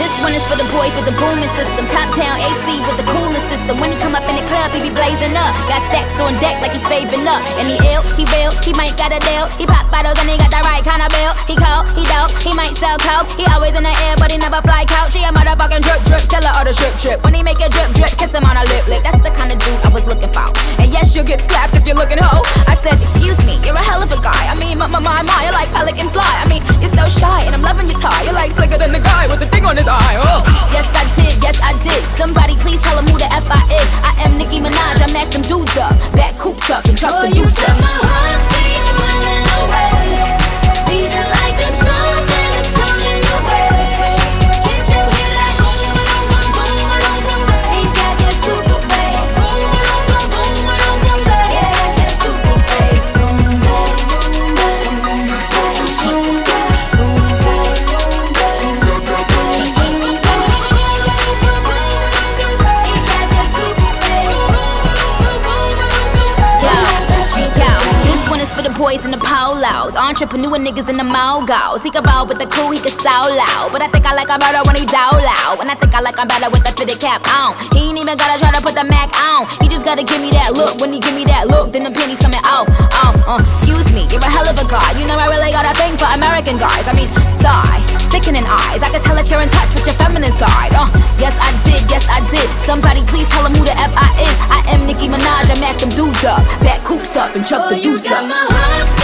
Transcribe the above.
This one is for the boys with the booming system. Top down AC with the coolest system. When he come up in the club, he be blazing up. Got stacks on deck like he's saving up. And he ill, he real, he might got a deal. He pop bottles and he got the right kind of bill. He cold, he dope, he might sell coke. He always in the air, but he never fly couch. He a motherfucking drip drip, seller or the strip. When he make a drip drip, kiss him on a lip. That's the kind of dude I was looking for. And yes, you'll get slapped if you're looking hoe. I said, excuse me, you're a hell of a guy. I mean, my, you're like pelican fly. I mean, you're so shy and I'm loving your tie. You're like slicker than the guy with the thing on his eye. Oh. Yes, I did. Somebody please tell him who the F I is. I am Nicki Minaj, I mack them dudes up. Back coops up and truck the youth up. My heart beat running away. Beating like a drum and it's coming your way. Can't you hear that boom, boom, boom, boom, boom, boom? Ain't that that super bass? Boom, boom, boom, boom, boom, boom, boom. Yeah, that's that super bass. Boom, bass, boom, bass, boom, bass, boom, bass, boom, bass, boom, bass, boom, bass. For the boys in the polos, entrepreneur niggas in the mogos. He can roll with the cool, he can so loud. But I think I like him better when he down loud. And I think I like him better with the fitted cap on. He ain't even gotta try to put the Mac on. He just gotta give me that look. When he give me that look, then the pennies coming off. Excuse me, you're a hell of a guy. You know I really got a thing for American guys. I mean, sigh, sickening eyes. I can tell that you're in touch with your feminine side. Yes I did. Somebody please tell him who the F I is. I am Nicki Minaj, I mack them dudes up. Back coops up and chuck the deuce up. My heart